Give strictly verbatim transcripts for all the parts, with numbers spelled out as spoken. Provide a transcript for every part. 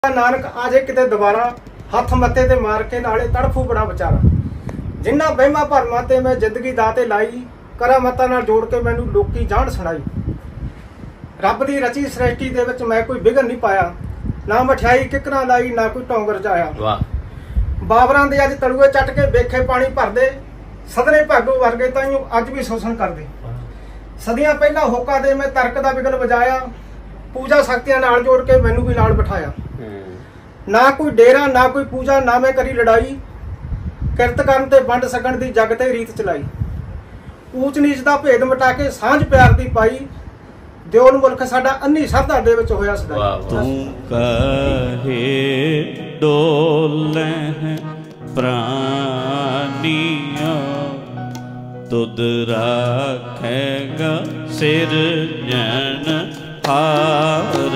नानक आजे किते दोबारा हथ मत्थे ते मार के नाले तड़फू बड़ा बेचारा जिन्ना बहमा भरमा ते मैं जिंदगी दाते लाई करा मता नाल जोड़ के मैनू लोकी जान सुनाई। रब दी रची सृष्टि दे विच मैं कोई बिगड़ नहीं पाया, ना मठियाई किकना लाई ना कोई टोंगर जाया। बाबरां दे अज तड़ुए चट के वेखे पानी भरदे, सदने भागो वर्गे ताईं अज भी शोषण करदे। सदियां पहला होका दे मैं तर्क दा बिगल वजाया, पूजा शक्तियां नाल जोड़ के मैनू भी नाल बिठाया। ना कोई डेरा ना कोई पूजा ना मैं करी लड़ाई, किरत करन ते वंड सकण दी जग ते रीत चलाई। ऊच नीच दा भेद मिटा के सांझ प्यार दी पाई, दिओल मुल्क साडा अन्नी सरदा दे विच होया सदाई। तू कहे डोले प्राणिया तुद राखेगा सिरजन हार।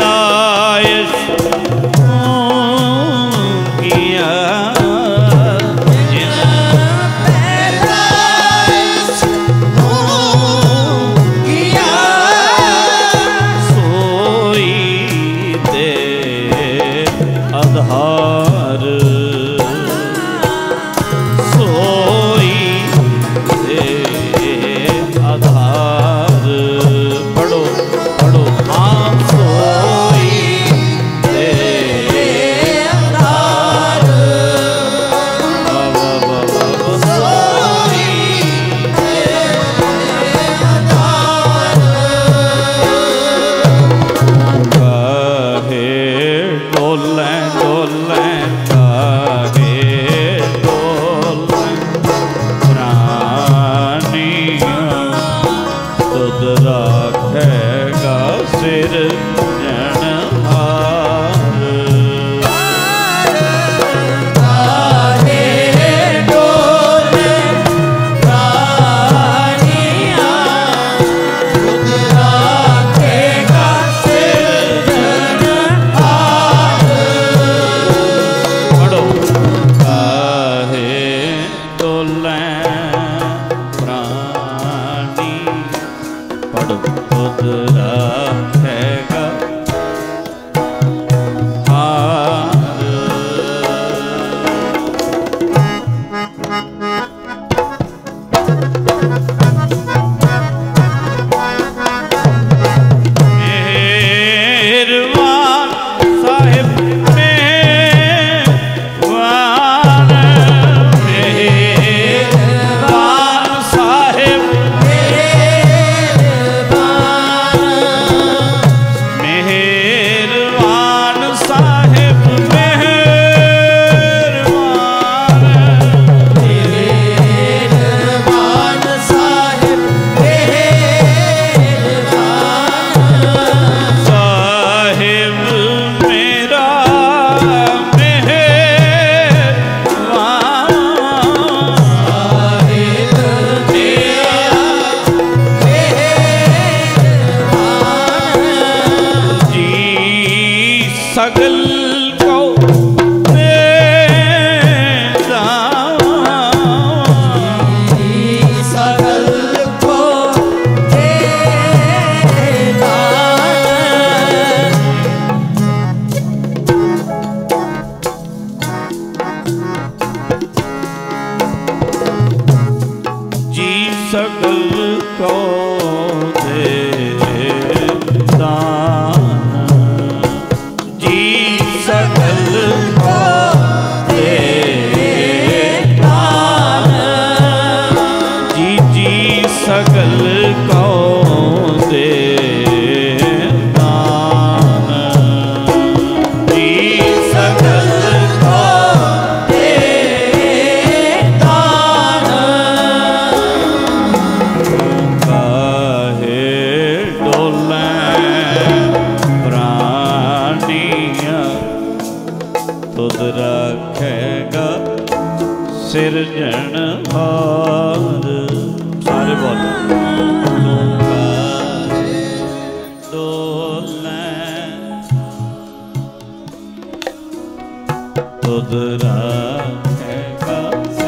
पैदाइश किया सगल को दे दान, जी सगल को दे दान, जी जी सगल को दे दान, जी सगल को दे दान, काहे डोले प्राणिया तुद रखेगा सिरजनहार। सारे बोलो तुद रखेगा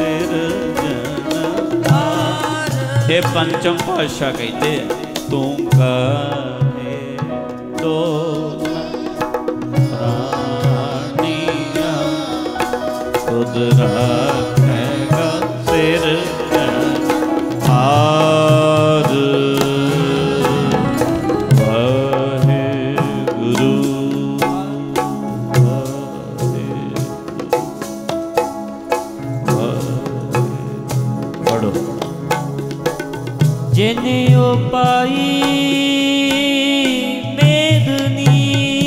सिरजनहार। ये पंचम पातशाह कहते हैं तू काहे डोले प्राणिया तुद रखेगा सिरजनहार। वाहेगुरु जिने उपाई मेदनी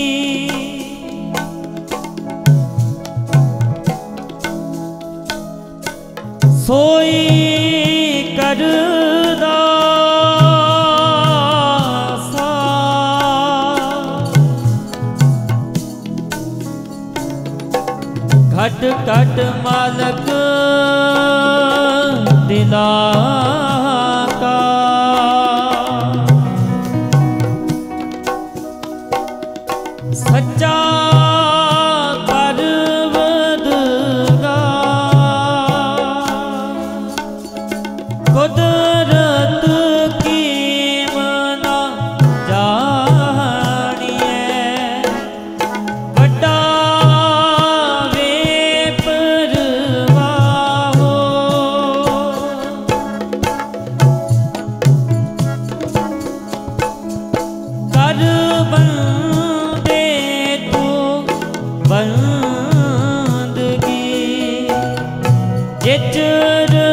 सोई करदा सा, घट घट मालक दिला का, सच्चा परवरदिगा, कुदरत की मना जानिए, बड़ा वे परवाहो, कर बंदे तू बंदगी जिचर